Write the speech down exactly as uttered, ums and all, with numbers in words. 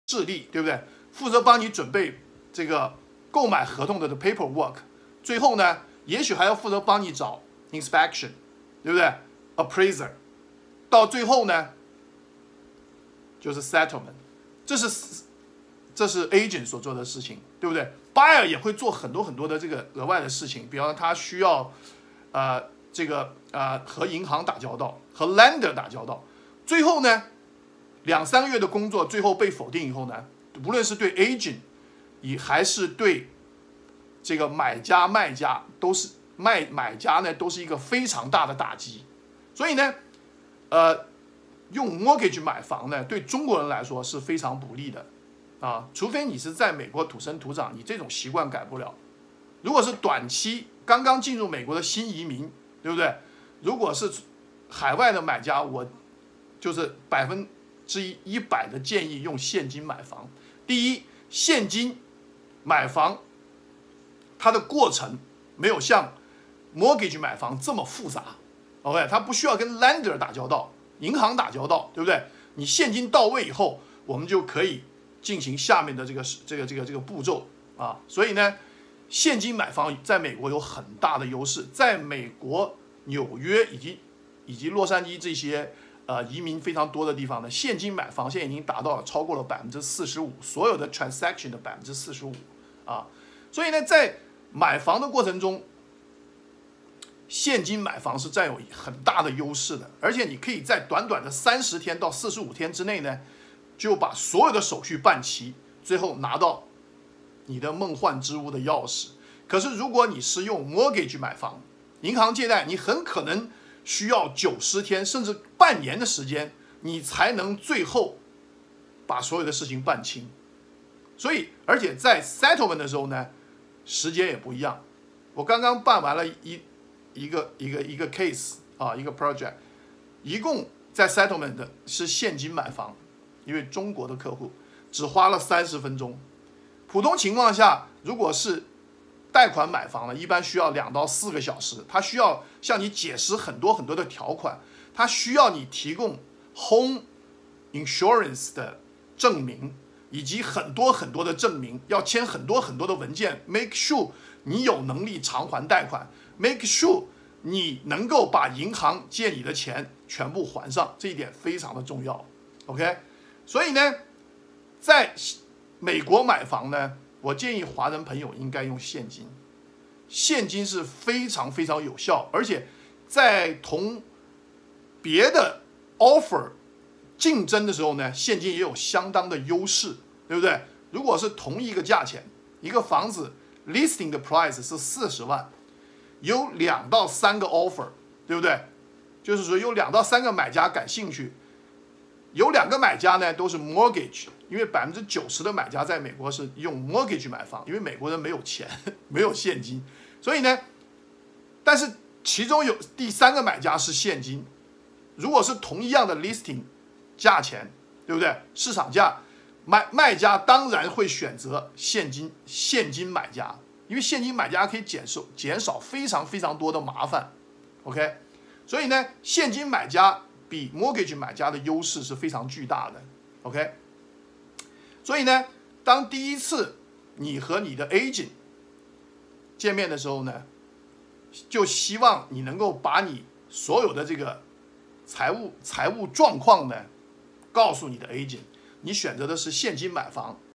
势力，对不对？负责帮你准备这个购买合同的 paperwork， 最后呢，也许还要负责帮你找 inspection， 对不对 ？appraiser， 到最后呢，就是 settlement， 这是这是 agent 所做的事情，对不对 ？buyer 也会做很多很多的这个额外的事情，比方说他需要呃这个呃和银行打交道，和 lender 打交道，最后呢，两三个月的工作最后被否定以后呢，无论是对 agent， 以还是对这个买家卖家，都是卖买家呢都是一个非常大的打击。所以呢，呃，用 mortgage 买房呢，对中国人来说是非常不利的啊，除非你是在美国土生土长，你这种习惯改不了。如果是短期刚刚进入美国的新移民，对不对？如果是海外的买家，我就是百分之一百的建议用现金买房。第一，现金买房，它的过程没有像 mortgage 买房这么复杂 ，OK， 它不需要跟 lender 打交道，银行打交道，对不对？你现金到位以后，我们就可以进行下面的这个这个这个这个步骤啊。所以呢，现金买房在美国有很大的优势，在美国纽约以及以及洛杉矶这些呃移民非常多的地方呢，现金买房现在已经达到了超过了百分之四十五，所有的 transaction 的百分之四十五啊。所以呢，在买房的过程中，现金买房是占有很大的优势的，而且你可以在短短的三十天到四十五天之内呢，就把所有的手续办齐，最后拿到你的梦幻之屋的钥匙。可是如果你是用 mortgage 买房，银行借贷，你很可能需要九十天甚至半年的时间，你才能最后把所有的事情办清。所以，而且在 settlement 的时候呢，时间也不一样。我刚刚办完了一一个一个一个 case 啊，一个 project， 一共在 settlement 的是现金买房，因为中国的客户只花了三十分钟。普通情况下，如果是贷款买房呢，一般需要两到四个小时，它需要向你解释很多很多的条款，它需要你提供 home insurance 的证明，以及很多很多的证明，要签很多很多的文件 ，make sure 你有能力偿还贷款 ，make sure 你能够把银行借你的钱全部还上，这一点非常的重要。OK， 所以呢，在美国买房呢，我建议华人朋友应该用现金，现金是非常非常有效，而且在同别的 offer 竞争的时候呢，现金也有相当的优势，对不对？如果是同一个价钱，一个房子 listing 的 price 是四十万，有两到三个 offer， 对不对？就是说有两到三个买家感兴趣，有两个买家呢都是 mortgage， 因为百分之九十的买家在美国是用 mortgage 买房，因为美国人没有钱，没有现金，所以呢，但是其中有第三个买家是现金，如果是同一样的 listing 价钱，对不对？市场价，买卖家当然会选择现金现金买家，因为现金买家可以减少减少非常非常多的麻烦 ，OK， 所以呢，现金买家比 mortgage 买家的优势是非常巨大的 ，OK。所以呢，当第一次你和你的 agent 见面的时候呢，就希望你能够把你所有的这个财务财务状况呢，告诉你的 agent， 你选择的是现金买房。